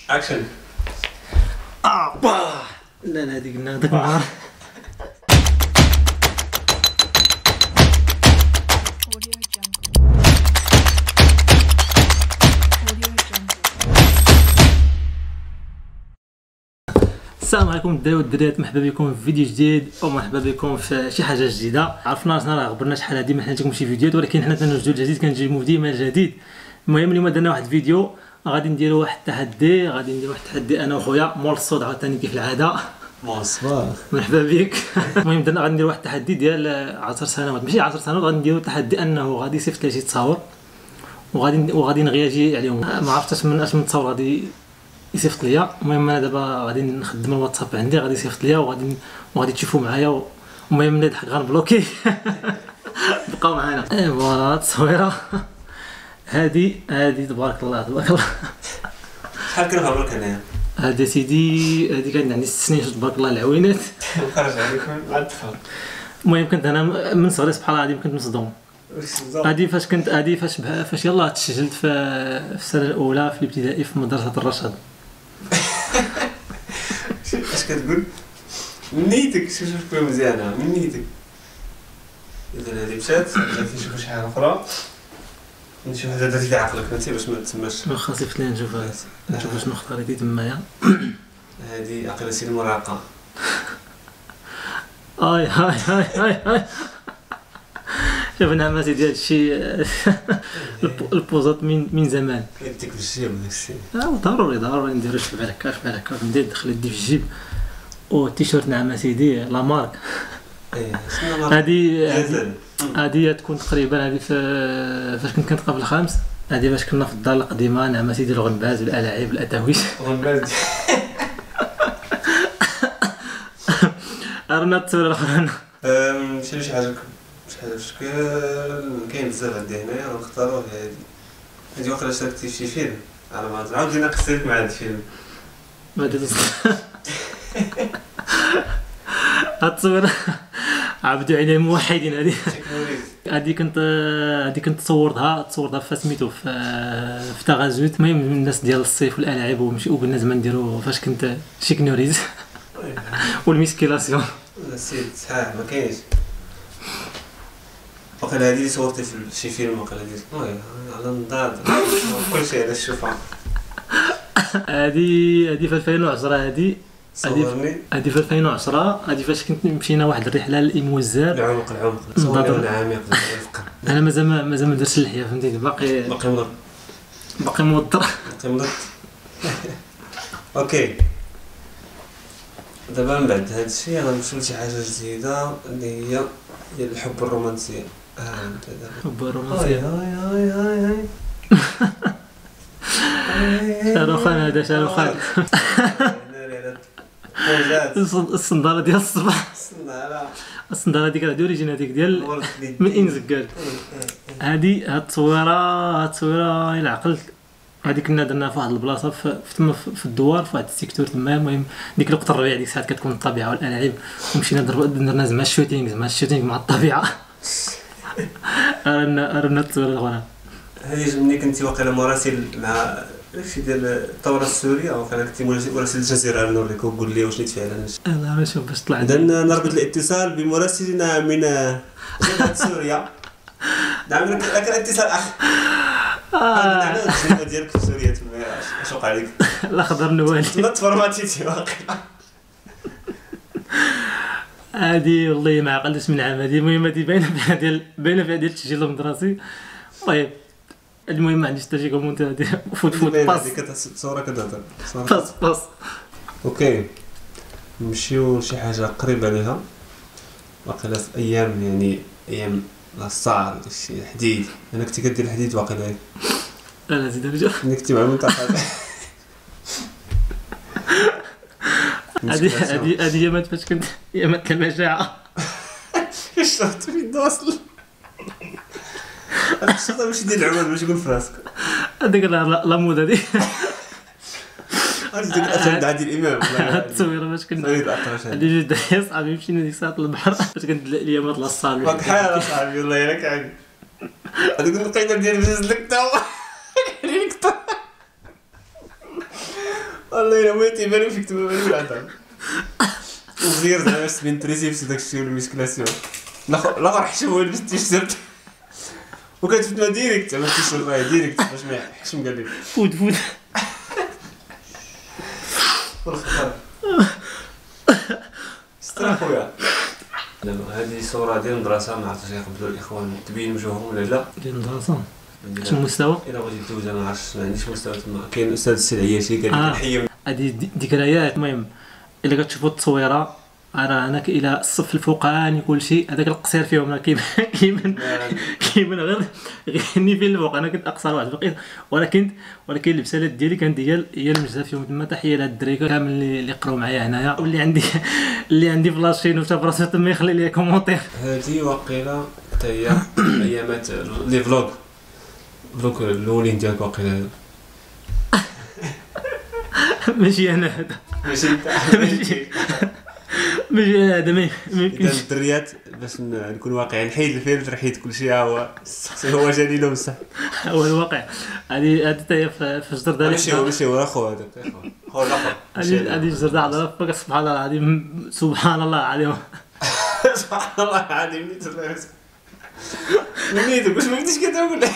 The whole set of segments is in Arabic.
اكشن. با لا لا هذيك قلنا هذاك النهار. السلام عليكم الدراري والدريات، مرحبا بكم في فيديو جديد او مرحبا بكم في شي حاجه جديده. عرفنا راسنا راه غبرنا شحال هادي ما حنيتكم شي فيديوهات، ولكن حنا تنوجدوا الجديد كنجيبوا ديما الجديد. المهم اليوم درنا واحد الفيديو غادي نديروا واحد التحدي، غادي نديروا واحد التحدي انا وخويا مول الصوت عاوتاني كيف العاده. الصباح مرحبا بك. المهم درنا غادي نديروا واحد التحدي ديال 10 سنوات، ماشي 10 سنوات، غادي نديروا تحدي انه غادي يصيفط لي شي تصاور وغادي نغياجي عليهم. ما عرفتش من اش من تصاور غادي يصيفط ليا. المهم انا دابا غادي نخدم الواتساب عندي، غادي يصيفط ليا وغادي تشوفوا معايا. المهم اللي يضحك غنبلوكي. بقاو معنا. فوالا التصويره هادي تبارك الله تبارك الله. شحال كنهضرك هنايا؟ هادي سيدي هادي كانت عندي 6 سنين تبارك الله العوينات. خرج عليكم مع الطفل. المهم كنت انا من صغري سبحان الله العظيم كنت مصدوم. هادي فاش يلاه تسجلت في السنه الاولى في الابتدائي في مدرسه الرشاد. اش كتقول؟ من نيتك شوف فيها مزيانه من نيتك. اذا هذه مشات غادي نشوفوا شي حاجه اخرى. نشوف هذا درتي عقلك انت باش ما تسماش. خاصك لي نشوف شنو اختاريتي تمايا. هذه عقل سير المراهقه. هاي هاي هاي هاي هاي. شوف نعماتي ديال الشيء. البوزات من زمان. يديك في الجيب داك الشيء. ضروري نديرو شي بحال هكا ندير دخل يدي في الجيب. التيشيرت نعماتي دي لا مارك. هذه تكون تقريبا هذه فاش كنت كنتقى في الخامس. هذه باش كنا في الدار القديمه نعماتي ديال الغنباز والالاعيب والاتاويش. غنباز. رانا التصويره الاخرى. شي حاجه في شكل كاين بزاف عندي هنايا غنختاروا هذه واخا شاركتي في شي فيلم على ما نعاود نقصرك مع هذا الفيلم. هاد التصويره عبدو عليه موحدين. هذه كنت تصورتها في سميتو في تغازوت. المهم الناس ديال الصيف والالاعيب وقلنا زعما نديرو فاش كنت شيك نوريز والميسكيلاسيون. السيد صحاح ما كاينش. وقيلا هذه اللي صورتي في شي فيلم وقيلا ديال على النضاد كلشي على الشوفه. هذه في 2010. هذه في 2010. هذه فاش كنت مشينا واحد الرحله للإموزار. العمق صورنا عميق الفقر. انا مازال ما درتش اللحيه فهمتيني. باقي موضر. اوكي دابا من بعد هذا الشيء غنمشيو لشي حاجه جديده اللي هي ديال الحب الرومانسيه. الحب الرومانسيه. هاي شاروخان. الصنداره ديال الصباح. الصنداره هذيك راه اوريجين هذيك ديال من انزكال. هاد التصويره الى عقلت هذيك كنا درناها في واحد البلاصه تما في الدوار في واحد السيكتور تما. المهم ديك الوقت الربيع ديك الساعات كتكون الطبيعه والالعاب ومشينا درنا زعما الشوتينغ مع الطبيعه. رانا التصويره الاخرى. هذه ملي كنتي واقيلا مراسل مع داكشي ديال الثوره السوريه وكان كنتي مراسل الجزيره نوريك وقول لي واش نيت فعلا. انا شوف باش طلع اذا نربط الاتصال بمراسلنا من جبهه سوريا. نعمل لك الاتصال اخ. نعمل التجربه ديالك في سوريا تما اش وقع لك؟ الاخضر نوالي لا تفرماتيتي واقيلا. هادي والله ما عقلتش من عام هادي. المهم هادي باينه فيها ديال التسجيل المدرسي. طيب المهم ما عنديش حتى شي كومونتير. هادي فوت باس الصوره كتهضر باس. اوكي نمشيو لشي حاجه قريبه ليها واقيلا في ايام يعني ايام الصار داكشي الحديد. انا كنت كدير الحديد واقيلا. لا زيد رجع كنت مع المنطقه. هادي يامات فاش كنت يامات المجاعه. شربت في الدوسل. الشرطه ماشي ديال العماد باش يكون في راسك. هذيك لا مود هذيك. هذيك الاثر تاع الامام. التصويره باش كنا هذه جوج دراري صحابي مشينا ديك الساعه للبحر باش كنت اليامات لاصال. راك حال صاحبي والله الا كان هذوك النقيده ديال بجوز لك تا هو. والله الا ما تيبان فيك تبان ولا عندها وغير زعما سبين تريسيبس داك الشيء ولا ميسكلاسيون الاخر حشم هو لبس التيشيرت وكتفتنا ديريكت زعما التيشيرت راه ديريكت باش ما يحشم قال لك فوت والخطر سترا خويا. هذه صورة ديال المدرسة، ما عرفتش يقبلوا الإخوان تبين وجوههم ولا لا. ديال المدرسة اش المستوى؟ إلا بغيتي تدوز أنا ما عرفتش، ما عنديش مستوى تما. كاين الأستاذ السيد عياشي قال لي كنحيي. هذه ذكريات. المهم إلا كتشوفوا التصويرة أنا إلى الصف الفوقاني كلشي هذاك القصير فيهم راه كيبان غير ني فين الفوق. أنا كنت أقصر واحد بقيت، ولكن البسالات ديالي كانت هي المجزة فيهم تما. تحية لهاد الدراري كامل اللي قراو معايا هنايا، واللي عندي فلاشين وتا براسو تما يخلي لي كومونتير. هذه واقيلا حتى هي أيامات لي فلوغ الأولين ديالك واقيلا. ماشي أنا هذا، ماشي أنت، ماشي أنا هذا. ما يمكنش الدريات باش نكون واقعي نحيد الفيلتر حيد كلشي. ها هو الشخصي هو جليل بصح هو الواقع. هذه حتى هي في الجردة. ماشي هو اخو هذاك اخو الاخر. هذه الجردة على فوق. سبحان الله العظيم، سبحان الله العظيم، سبحان الله العظيم. نيتك واش ما بديتش كتقول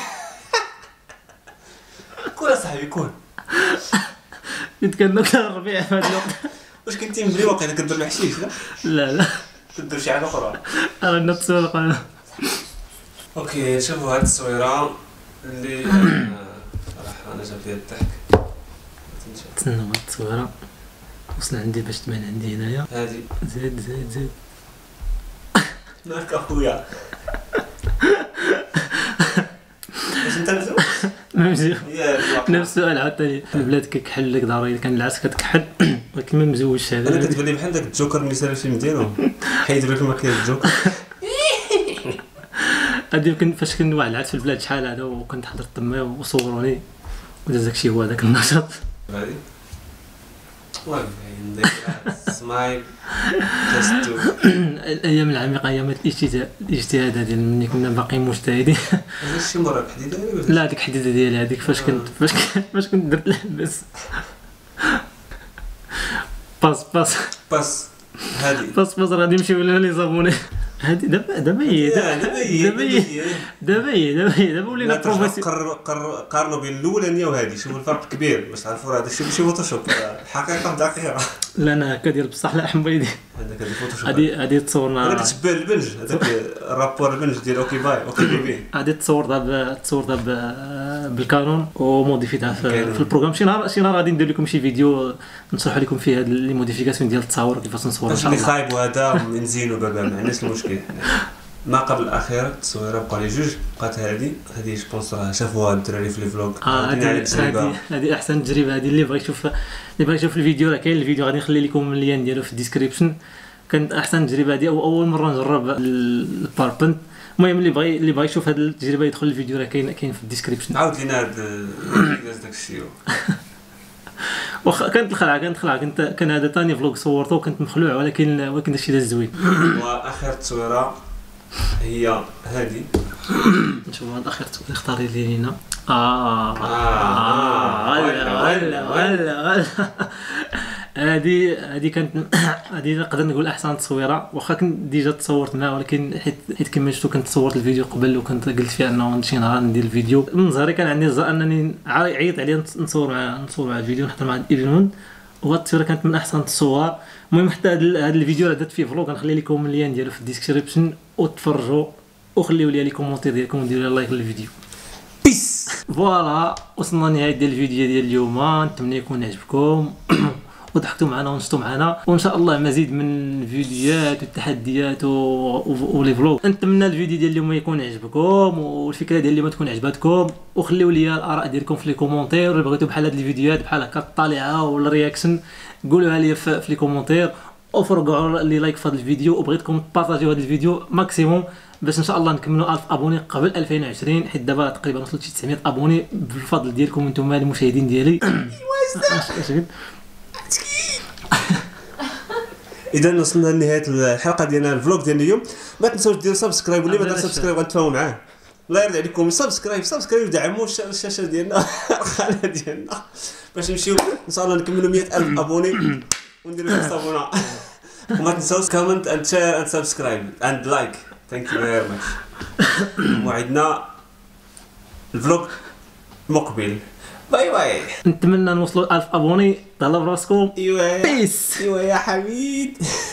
كون صاحبي كون كنت كناكل الربيع في هذا الوقت. واش كنتي ملي واقيلا كدير الحشيش؟ لا كدير شي حاجه اخرى. انا نتصور انا. اوكي شوفوا هاد التصويره اللي صراحه انا جاب لي الضحك. تسنى هاد التصويره وصل عندي باش تبان عندي هنايا. هادي زيد مالك اخويا؟ واش انت مزوج؟ ممزوج. نفس السؤال عاوتاني. البلاد كيكحل لك داري كان العرس كتكحل، ولكن ما مزوجش. هذا انا كتبان لي بحال داك الجوكر اللي سال الفيلم ديالهم حيد لك الماكياج الجوكر. هادي كنت فاش كنت واحد العرس في البلاد شحال هذا، وكنت حضرت تما وصوروني وداز داكشي هو هذاك النشاط. هادي والله ندير سمايل جاست تو الايام العميقه، ايام الاجتهاد ديال ملي كنا باقيين مجتهدين. هذا شي مره حديده ولا لا ديك حديده ديالي هذيك فاش كنت درت لاباس باس هادي باس غادي نمشيو لي زابوني. هادي دابا ولينا بروفيسيون. قارنوا بين الاولانيه وهذه، شوفوا الفرق كبير باش تعرفوا هذا الشيء ماشي فوتوشوب، الحقيقه دقيقه. لا انا هكا ديال بصح لحم بيدي. هذاك الفوتوشوب هادي تصورنا. انا كتشبه البنج هذاك الرابور البنج ديال اوكي بي. هادي تصور بالكانون وموديفيتها في البروغرام. شي نهار غادي ندير لكم شي فيديو نشرح لكم فيه هاد لي موديفيكاسيون ديال التصاور كيفاش نصور ان شاء الله. اللي خايب وهذا نزينو بابا ما عندناش المشكل. ما قبل الاخير التصويره بقى لي جوج، بقات هذه جو بونس راه شافوها الدراري في لي فلوغ. هذه احسن تجربه. هذه اللي بغى يشوف الفيديو راه كاين الفيديو غادي نخلي لكم اللين ديالو في الديسكريبشن. كانت احسن تجربه هذه، اول مره نجرب الباربنت. المهم اللي بغى يشوف هذه التجربه يدخل الفيديو راه كاين في الديسكريبشن. عاود لينا هذا داك الشيء. واخا كانت الخلعه كان هذا ثاني فلوق صورته وكنت مخلوع، ولكن داكشي داز زوين. واخر تصويره هي هذه. نشوف هاد اخر تصويره اختاري لي هنا. ولا هذه كانت هذه نقدر نقول احسن تصويره، واخا كنت ديجا تصورت معها، ولكن حيت كما شفتوا كنت صورت الفيديو قبل وكنت قلت فيها انه شي نهار ندير الفيديو. من نظري كان عندي الزر انني عيط عليا نصور مع الفيديو نحضر مع ايفينوند، وهاد التصويره كانت من احسن التصور. المهم حتى هذا الفيديو راه درت فيه فلوق، غنخلي لكم اللين ديالو في الديسكريبشن وتفرجوا وخليوا لي كومونتير ديالكم وديروا لايك للفيديو. بيس. فوالا وصلنا لنهايه ديال الفيديو ديال اليوم. نتمنى يكون عجبكم وضحكتوا معنا ونشطوا معنا، وان شاء الله مزيد من الفيديوهات والتحديات ولي فلوغ. نتمنى الفيديو ديال اليوم يكون عجبكم، والفكره ديال اليوم تكون عجباتكم، وخليوا لي الاراء ديالكم في لي كومونتير. اللي بغيتوا بحال هاد الفيديوهات بحال هكا الطالعه ولا الرياكشن قولوها لي في لي كومونتير، وفرقعوا لي لايك في هذا الفيديو، وبغيتكم تبارطاجيو هذا الفيديو ماكسيموم باش ان شاء الله نكملوا 1000 ابوني قبل 2020، حيت دابا تقريبا وصلت شي 900 ابوني بالفضل ديالكم انتم المشاهدين ديالي. اذا وصلنا لنهايه الحلقه ديالنا الفلوق ديال اليوم. ما تنساوش ديروا سبسكرايب، واللي ما دار سبسكرايب غنتفاهموا معاه. الله يرضي عليكم سبسكرايب ودعموا الشاشه ديالنا القناه ديالنا باش نمشيو ان شاء الله نكملوا 100,000 ابوني ونديروا 5 ابونة. وما تنساوش كومنت اند شير اند سبسكرايب اند لايك. ثانك يو فيري ماتش. موعدنا الفلوق مقبل. باي باي. نتمنى نوصلوا 1000 ابوني. تهلاو براسكم. ايوا بيس. ايوا يا حميد.